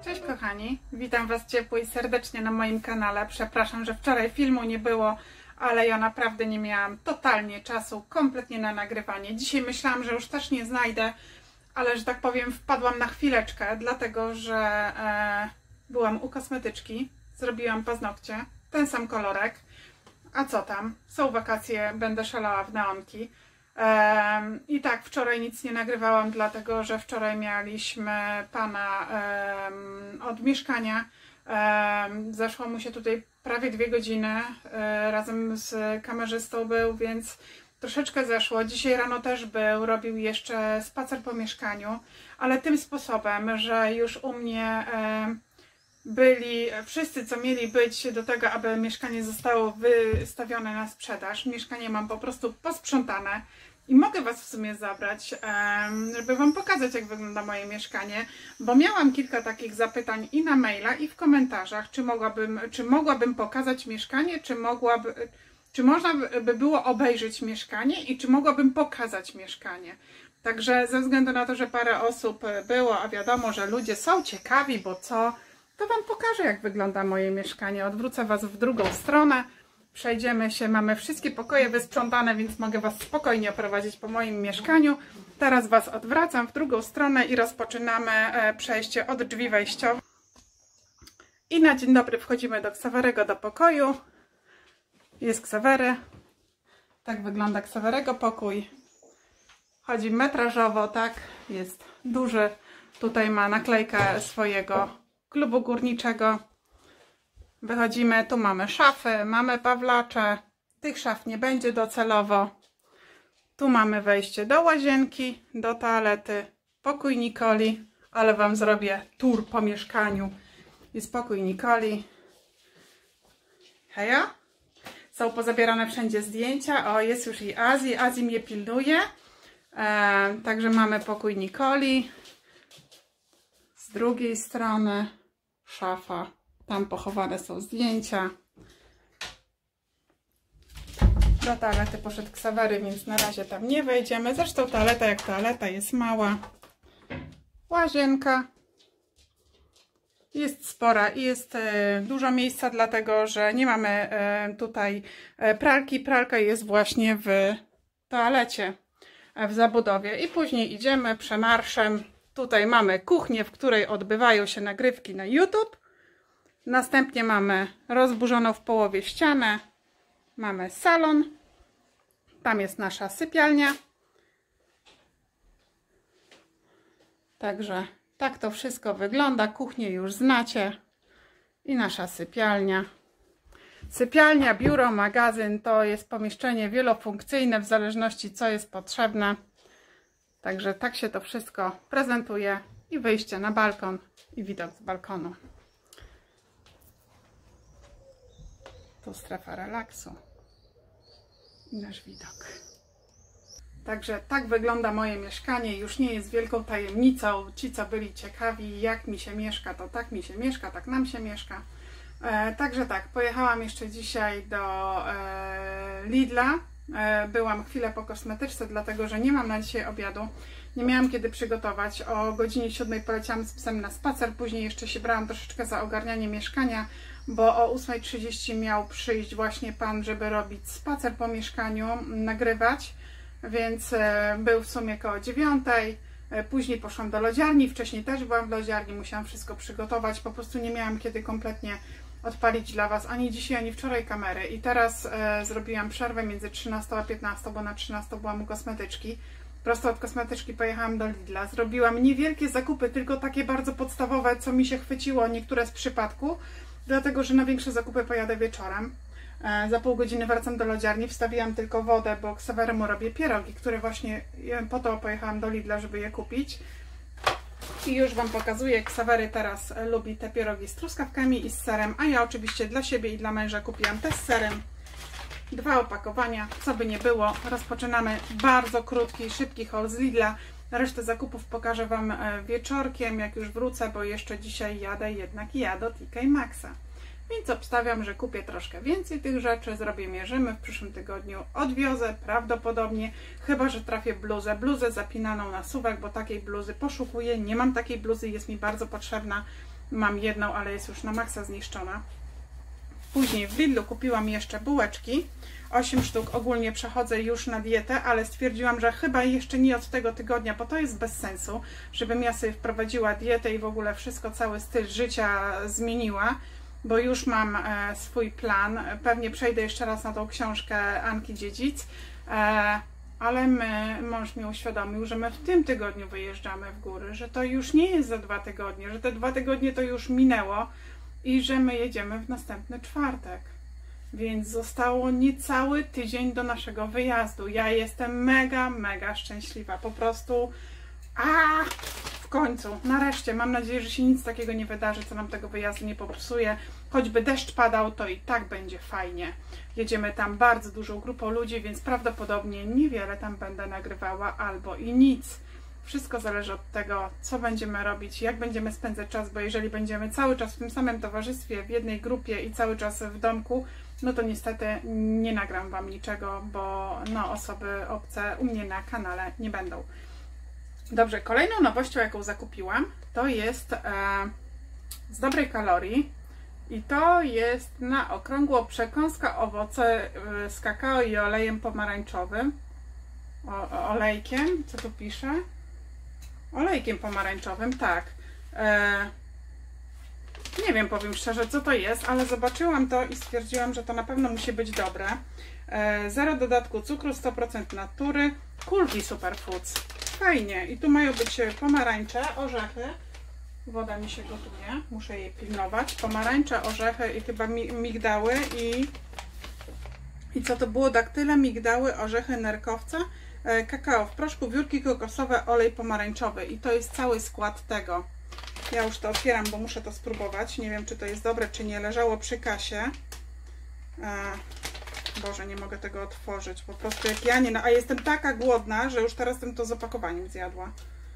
Cześć kochani, witam Was ciepło i serdecznie na moim kanale. Przepraszam, że wczoraj filmu nie było, ale ja naprawdę nie miałam totalnie czasu, kompletnie na nagrywanie. Dzisiaj myślałam, że już też nie znajdę, ale że tak powiem wpadłam na chwileczkę, dlatego że byłam u kosmetyczki, zrobiłam paznokcie, ten sam kolorek. A co tam? Są wakacje, będę szalała w neonki. I tak, wczoraj nic nie nagrywałam, dlatego że wczoraj mieliśmy pana od mieszkania. Zeszło mu się tutaj prawie 2 godziny, razem z kamerzystą był, więc troszeczkę zeszło. Dzisiaj rano też był, robił jeszcze spacer po mieszkaniu, ale tym sposobem, że już u mnie byli wszyscy, co mieli być do tego, aby mieszkanie zostało wystawione na sprzedaż. Mieszkanie mam po prostu posprzątane i mogę Was w sumie zabrać, żeby Wam pokazać, jak wygląda moje mieszkanie, bo miałam kilka takich zapytań i na maila, i w komentarzach, czy mogłabym pokazać mieszkanie, czy można by było obejrzeć mieszkanie i czy mogłabym pokazać mieszkanie. Także ze względu na to, że parę osób było, a wiadomo, że ludzie są ciekawi, bo co, to Wam pokażę, jak wygląda moje mieszkanie. Odwrócę Was w drugą stronę, przejdziemy się, mamy wszystkie pokoje wysprzątane, więc mogę Was spokojnie oprowadzić po moim mieszkaniu. Teraz Was odwracam w drugą stronę i rozpoczynamy przejście od drzwi wejściowych. I na dzień dobry wchodzimy do Ksawerego do pokoju. Jest Ksawery. Tak wygląda Ksawerego pokój. Chodzi metrażowo, tak? Jest duży. Tutaj ma naklejkę swojego klubu górniczego. Wychodzimy, tu mamy szafy, mamy pawlacze. Tych szaf nie będzie docelowo. Tu mamy wejście do łazienki, do toalety, pokój Nikoli, ale Wam zrobię tour po mieszkaniu. Jest pokój Nikoli. Heja! Są pozabierane wszędzie zdjęcia. O, jest już i Azji. Azji mnie pilnuje. Także mamy pokój Nikoli. Z drugiej strony szafa. Tam pochowane są zdjęcia. Do toalety poszedł Ksawery, więc na razie tam nie wejdziemy. Zresztą toaleta jak toaleta jest mała. Łazienka jest spora i jest dużo miejsca, dlatego że nie mamy tutaj pralki. Pralka jest właśnie w toalecie, w zabudowie. I później idziemy przemarszem. Tutaj mamy kuchnię, w której odbywają się nagrywki na YouTube. Następnie mamy rozburzoną w połowie ścianę. Mamy salon. Tam jest nasza sypialnia. Także tak to wszystko wygląda. Kuchnię już znacie. I nasza sypialnia. Sypialnia, biuro, magazyn to jest pomieszczenie wielofunkcyjne w zależności co jest potrzebne. Także tak się to wszystko prezentuje. I wyjście na balkon i widok z balkonu. Tu strefa relaksu i nasz widok. Także tak wygląda moje mieszkanie. Już nie jest wielką tajemnicą. Ci, co byli ciekawi, jak mi się mieszka, to tak mi się mieszka, tak nam się mieszka. Także tak, pojechałam jeszcze dzisiaj do Lidla. Byłam chwilę po kosmetyczce, dlatego że nie mam na dzisiaj obiadu. Nie miałam kiedy przygotować. O godzinie 7 poleciałam z psem na spacer. Później jeszcze się brałam troszeczkę za ogarnianie mieszkania, bo o 8:30 miał przyjść właśnie pan, żeby robić spacer po mieszkaniu, nagrywać. Więc był w sumie koło 9:00. Później poszłam do lodziarni. Wcześniej też byłam w lodziarni. Musiałam wszystko przygotować. Po prostu nie miałam kiedy kompletnie odpalić dla Was ani dzisiaj, ani wczoraj kamery. I teraz zrobiłam przerwę między 13 a 15, bo na 13 byłam u kosmetyczki. Prosto od kosmetyczki pojechałam do Lidla. Zrobiłam niewielkie zakupy, tylko takie bardzo podstawowe, co mi się chwyciło, niektóre z przypadku, dlatego że na większe zakupy pojadę wieczorem. Za pół godziny wracam do lodziarni, wstawiłam tylko wodę, bo Ksaweremu robię pierogi, które właśnie po to pojechałam do Lidla, żeby je kupić. I już Wam pokazuję, Ksawery teraz lubi te pierogi z truskawkami i z serem, a ja oczywiście dla siebie i dla męża kupiłam te z serem. 2 opakowania, co by nie było. Rozpoczynamy bardzo krótki, szybki haul z Lidla. Resztę zakupów pokażę Wam wieczorkiem, jak już wrócę, bo jeszcze dzisiaj jadę jednak do TK Maxxa. Więc obstawiam, że kupię troszkę więcej tych rzeczy, zrobię mierzymy, w przyszłym tygodniu odwiozę prawdopodobnie, chyba że trafię bluzę zapinaną na suwak, bo takiej bluzy poszukuję, nie mam takiej bluzy, jest mi bardzo potrzebna, Mam jedną, ale jest już na maksa zniszczona. Później w Lidlu kupiłam jeszcze bułeczki. 8 sztuk. Ogólnie przechodzę już na dietę, ale stwierdziłam, że chyba jeszcze nie od tego tygodnia, bo to jest bez sensu, żebym ja sobie wprowadziła dietę i w ogóle wszystko, cały styl życia zmieniła, bo już mam swój plan. Pewnie przejdę jeszcze raz na tą książkę Anki Dziedzic, ale mąż mi uświadomił, że my w tym tygodniu wyjeżdżamy w góry, że to już nie jest za 2 tygodnie, że te 2 tygodnie to już minęło i że my jedziemy w następny czwartek. Więc zostało niecały tydzień do naszego wyjazdu. Ja jestem mega szczęśliwa. Po prostu w końcu, nareszcie. Mam nadzieję, że się nic takiego nie wydarzy, co nam tego wyjazdu nie popsuje. Choćby deszcz padał, to i tak będzie fajnie. Jedziemy tam bardzo dużą grupą ludzi, więc prawdopodobnie niewiele tam będę nagrywała albo i nic. Wszystko zależy od tego, co będziemy robić, jak będziemy spędzać czas, bo jeżeli będziemy cały czas w tym samym towarzystwie, w jednej grupie i cały czas w domku, no to niestety nie nagram Wam niczego, bo no, osoby obce u mnie na kanale nie będą. Dobrze, kolejną nowością, jaką zakupiłam, to jest z dobrej kalorii i to jest na okrągło przekąska owoce z kakao i olejem pomarańczowym. Olejkiem, co tu pisze? Olejkiem pomarańczowym, tak. Nie wiem, powiem szczerze, co to jest, ale zobaczyłam to i stwierdziłam, że to na pewno musi być dobre. Zero dodatku cukru, 100% natury, kulki superfoods. Fajnie. I tu mają być pomarańcze, orzechy. Woda mi się gotuje, muszę jej pilnować. Pomarańcze, orzechy i chyba migdały i co to było? Daktyle, migdały, orzechy, nerkowca, kakao w proszku, wiórki kokosowe, olej pomarańczowy. I to jest cały skład tego. Ja już to otwieram, bo muszę to spróbować. Nie wiem, czy to jest dobre, czy nie. Leżało przy kasie. Boże, nie mogę tego otworzyć. Po prostu jak ja nie... A jestem taka głodna, że już teraz bym to z opakowaniem zjadła.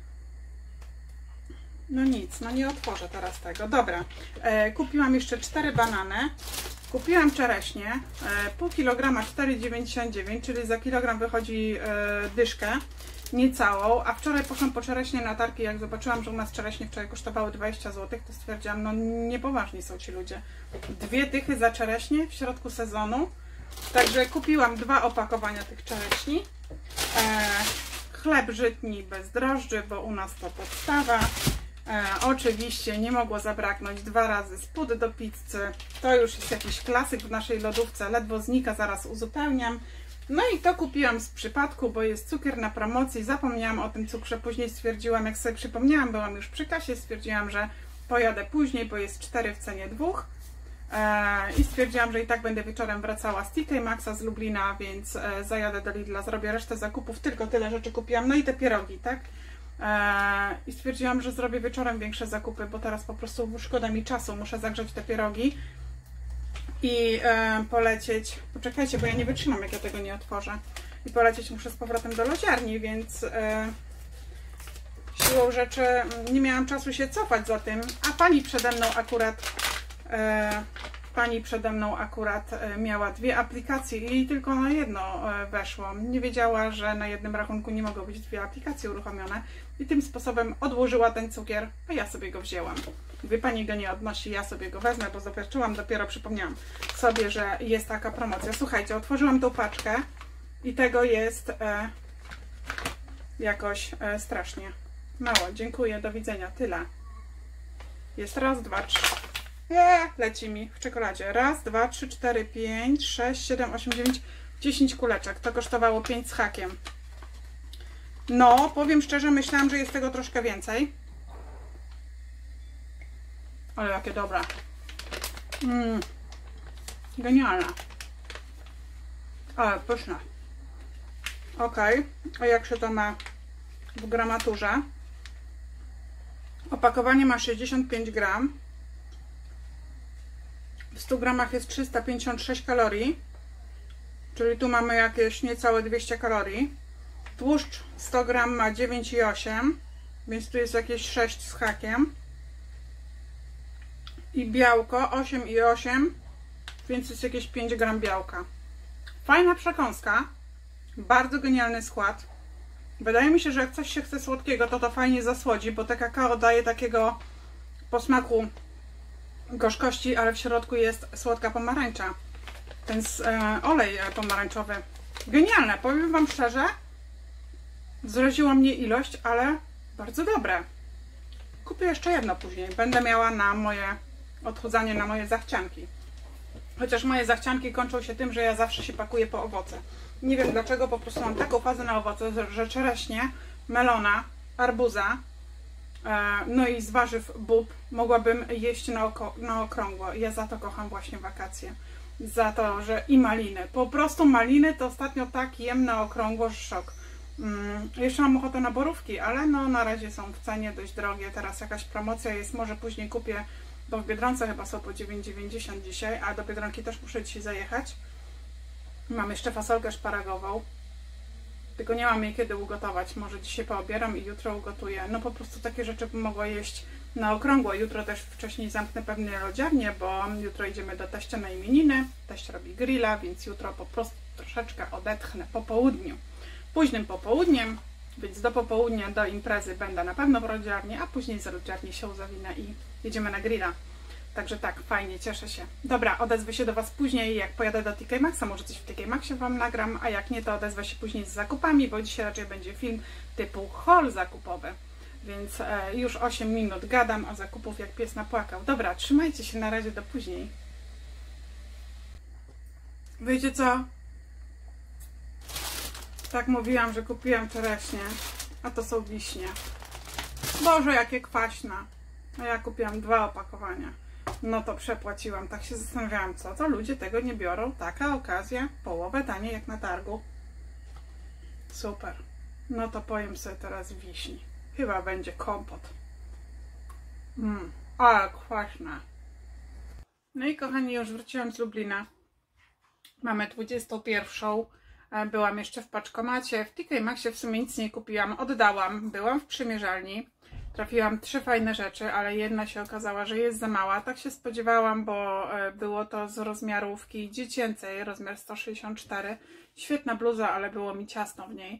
No nic, no nie otworzę teraz tego. Dobra, kupiłam jeszcze 4 banany. Kupiłam czereśnie. Pół kilograma 4,99, czyli za kilogram wychodzi dyszkę. Niecałą, a wczoraj poszłam po czereśnie na targi, jak zobaczyłam, że u nas czereśnie wczoraj kosztowały 20 zł, to stwierdziłam, no niepoważni są ci ludzie. 2 dychy za czereśnie w środku sezonu, także kupiłam 2 opakowania tych czereśni. Chleb żytni bez drożdży, bo u nas to podstawa. Oczywiście nie mogło zabraknąć 2 razy spód do pizzy, to już jest jakiś klasyk w naszej lodówce, ledwo znika, zaraz uzupełniam. No i to kupiłam z przypadku, bo jest cukier na promocji, zapomniałam o tym cukrze, później stwierdziłam, jak sobie przypomniałam, byłam już przy kasie, stwierdziłam, że pojadę później, bo jest 4 w cenie 2 i stwierdziłam, że i tak będę wieczorem wracała z TK Maxa z Lublina, więc zajadę do Lidla, zrobię resztę zakupów, tylko tyle rzeczy kupiłam, no i te pierogi, tak? I stwierdziłam, że zrobię wieczorem większe zakupy, bo teraz po prostu szkoda mi czasu, muszę zagrzać te pierogi i polecieć, poczekajcie, bo ja nie wytrzymam, jak ja tego nie otworzę, i polecieć muszę z powrotem do lodziarni, więc siłą rzeczy nie miałam czasu się cofać za tym, a pani przede mną akurat miała 2 aplikacje i jej tylko na jedno weszło. Nie wiedziała, że na jednym rachunku nie mogą być 2 aplikacje uruchomione i tym sposobem odłożyła ten cukier, a ja sobie go wzięłam. Gdy pani go nie odnosi, ja sobie go wezmę, bo zobaczyłam, dopiero przypomniałam sobie, że jest taka promocja. Słuchajcie, otworzyłam tą paczkę i tego jest jakoś strasznie mało. Dziękuję, do widzenia, tyle. Jest raz, 2, 3. Leci mi w czekoladzie. Raz, 2, 3, 4, 5, 6, 7, 8, 9, 10 kuleczek. To kosztowało 5 z hakiem. No, powiem szczerze, myślałam, że jest tego troszkę więcej. Ale jakie dobre. Genialne. Ale pyszne. Ok. A jak się to ma w gramaturze? Opakowanie ma 65 gram. W 100 gramach jest 356 kalorii. Czyli tu mamy jakieś niecałe 200 kalorii. Tłuszcz 100 gram ma 9,8. Więc tu jest jakieś 6 z hakiem. I białko 8,8, więc jest jakieś 5 gram białka. Fajna przekąska, bardzo genialny skład. Wydaje mi się, że jak coś się chce słodkiego, to fajnie zasłodzi, bo te kakao daje takiego posmaku gorzkości, ale w środku jest słodka pomarańcza. Ten olej pomarańczowy. Genialne, powiem Wam szczerze. Zraziła mnie ilość, ale bardzo dobre. Kupię jeszcze jedno później. Będę miała na moje odchudzanie, na moje zachcianki. Chociaż moje zachcianki kończą się tym, że ja zawsze się pakuję po owoce. Nie wiem dlaczego, po prostu mam taką fazę na owoce, że czereśnie, melona, arbuza, no i z warzyw bób mogłabym jeść na okrągło. Ja za to kocham właśnie wakacje. Za to, że i maliny. Po prostu maliny to ostatnio tak jem na okrągło, że szok. Jeszcze mam ochotę na borówki, ale no na razie są w cenie dość drogie. Teraz jakaś promocja jest, może później kupię, bo w Biedronce chyba są po 9,90 dzisiaj, a do Biedronki też muszę dzisiaj zajechać. Mam jeszcze fasolkę szparagową, tylko nie mam jej kiedy ugotować. Może dzisiaj poobieram i jutro ugotuję. No po prostu takie rzeczy bym mogła jeść na okrągło. Jutro też wcześniej zamknę pewnie lodziarnię, bo jutro idziemy do teścia na imieniny. Teść robi grilla, więc jutro po prostu troszeczkę odetchnę po południu. Późnym popołudniem, więc do popołudnia, do imprezy będę na pewno w lodziarni, a później z lodziarni się zawinę i jedziemy na grilla. Także tak, fajnie, cieszę się. Dobra, odezwę się do Was później, jak pojadę do TK Maxxa, może coś w TK Maxxie Wam nagram, a jak nie, to odezwę się później z zakupami, bo dzisiaj raczej będzie film typu haul zakupowy. Więc już 8 minut gadam, a zakupów jak pies napłakał. Dobra, trzymajcie się, na razie, do później. Wiecie co? Tak mówiłam, że kupiłam czereśnie, a to są wiśnie. Boże, jakie kwaśne. A ja kupiłam 2 opakowania. No to przepłaciłam. Tak się zastanawiałam, co to ludzie tego nie biorą. Taka okazja, połowę taniej jak na targu. Super. No to pojem sobie teraz wiśni. Chyba będzie kompot. Ale kwaśne. No i kochani, już wróciłam z Lublina. Mamy 21. Byłam jeszcze w paczkomacie. W TK Maxxie w sumie nic nie kupiłam. Oddałam. Byłam w przymierzalni. Trafiłam 3 fajne rzeczy, ale jedna się okazała, że jest za mała. Tak się spodziewałam, bo było to z rozmiarówki dziecięcej, rozmiar 164. Świetna bluza, ale było mi ciasno w niej.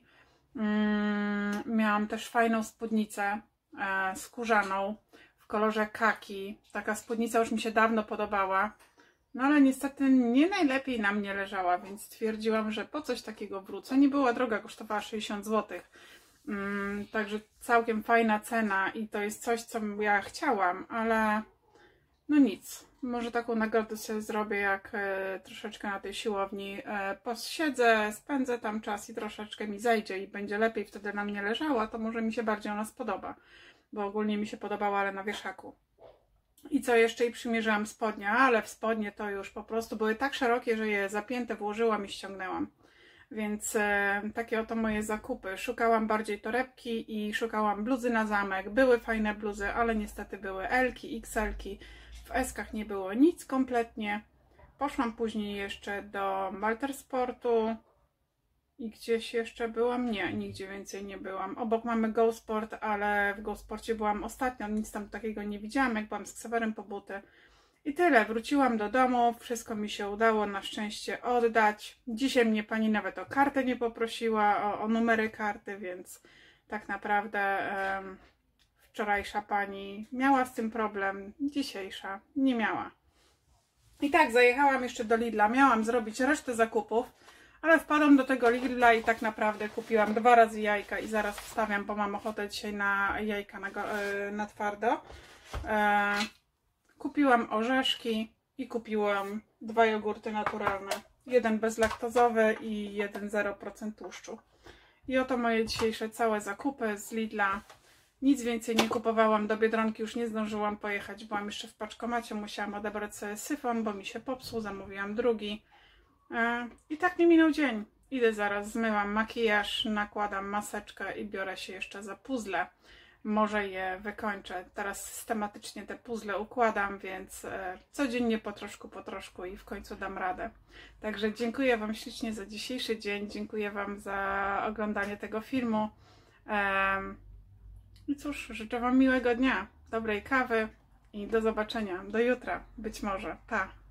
Miałam też fajną spódnicę skórzaną w kolorze kaki. Taka spódnica już mi się dawno podobała. No ale niestety nie najlepiej na mnie leżała, więc stwierdziłam, że po coś takiego wrócę. Nie była droga, kosztowała 60 zł. Także całkiem fajna cena i to jest coś, co ja chciałam, ale no nic. Może taką nagrodę sobie zrobię, jak troszeczkę na tej siłowni posiedzę, spędzę tam czas i troszeczkę mi zejdzie i będzie lepiej wtedy na mnie leżała, to może mi się bardziej ona spodoba, bo ogólnie mi się podobała, ale na wieszaku. I co jeszcze? I przymierzyłam spodnie, ale w spodnie to już po prostu były tak szerokie, że je zapięte włożyłam i ściągnęłam. Więc takie oto moje zakupy. Szukałam bardziej torebki i szukałam bluzy na zamek. Były fajne bluzy, ale niestety były L-ki, XL-ki. W S-kach nie było nic kompletnie. Poszłam później jeszcze do Baltersportu i gdzieś jeszcze byłam? Nie, nigdzie więcej nie byłam. Obok mamy Go Sport, ale w Go Sporcie byłam ostatnio. Nic tam takiego nie widziałam, jak byłam z Ksawerem po buty. I tyle, wróciłam do domu, wszystko mi się udało na szczęście oddać. Dzisiaj mnie pani nawet o kartę nie poprosiła, o numery karty, więc tak naprawdę wczorajsza pani miała z tym problem, dzisiejsza nie miała. I tak, zajechałam jeszcze do Lidla, miałam zrobić resztę zakupów, ale wpadłam do tego Lidla i tak naprawdę kupiłam 2 razy jajka i zaraz wstawiam, bo mam ochotę dzisiaj na jajka na twardo. Kupiłam orzeszki i kupiłam 2 jogurty naturalne. Jeden bezlaktozowy i jeden 0% tłuszczu. I oto moje dzisiejsze całe zakupy z Lidla. Nic więcej nie kupowałam, do Biedronki już nie zdążyłam pojechać. Byłam jeszcze w paczkomacie, musiałam odebrać sobie syfon, bo mi się popsuł, zamówiłam drugi. I tak mi minął dzień. Idę zaraz, zmyłam makijaż, nakładam maseczkę i biorę się jeszcze za puzzle. Może je wykończę. Teraz systematycznie te puzzle układam, więc codziennie po troszku i w końcu dam radę. Także dziękuję Wam ślicznie za dzisiejszy dzień. Dziękuję Wam za oglądanie tego filmu. I cóż, życzę Wam miłego dnia, dobrej kawy i do zobaczenia. Do jutra, być może. Pa!